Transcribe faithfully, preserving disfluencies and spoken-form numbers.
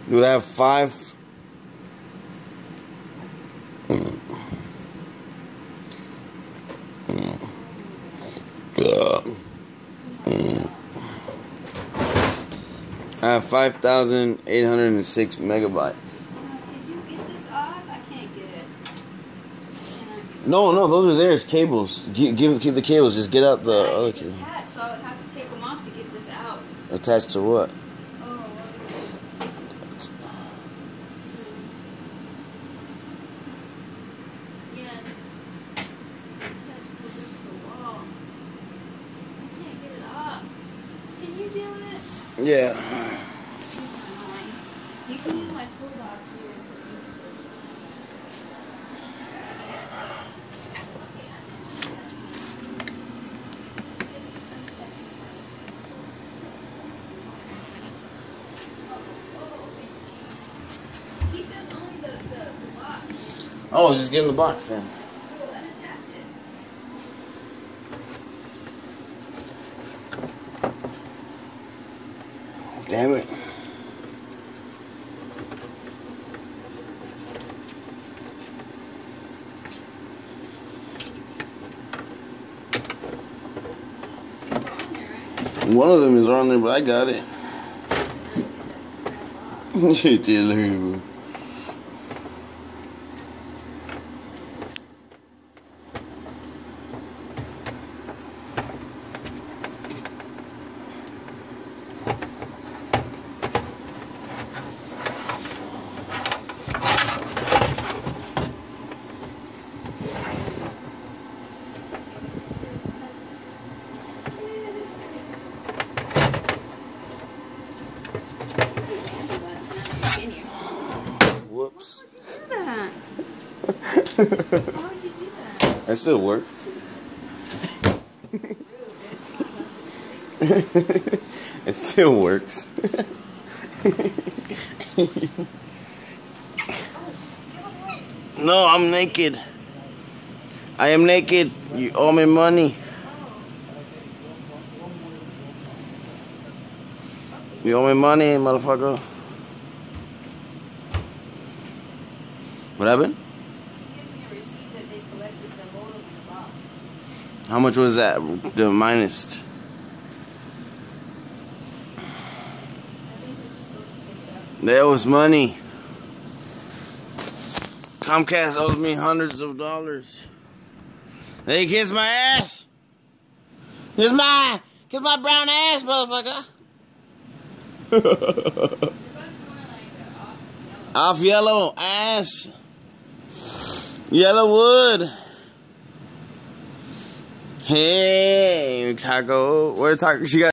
Dude, I have five. I have five thousand eight hundred and six megabytes. Could you get this off? I can't get it. Can I? No, no, those are theirs. Cables. Give, give, keep the cables. Just get out the I other it's cable. attached, so I would have to take them off to get this out. Attached to what? Oh, what is it? Yeah, it's attached to the wall. I can't get it off. Can you do it? Yeah. You can use my toolbox here. He says only the, the, the box. Oh, just get in the box then. Cool, and attach it. Damn it. One of them is on there, but I got it. You did, look at it. Whoops. Why would you do that? Why would you do that? That still works. It still works. No, I'm naked. I am naked. You owe me money. You owe me money, motherfucker. What happened? He gives me a receipt that they collected the modem in the box. How much was that? The minus. I think we're just supposed to pick it up. That was money. Comcast owes me hundreds of dollars. Hey, kiss my ass. Kiss my, kiss my brown ass, motherfucker. The bug's more like uh, off yellow. Off yellow ass. Yellow wood. Hey, taco. Where the taco? She got.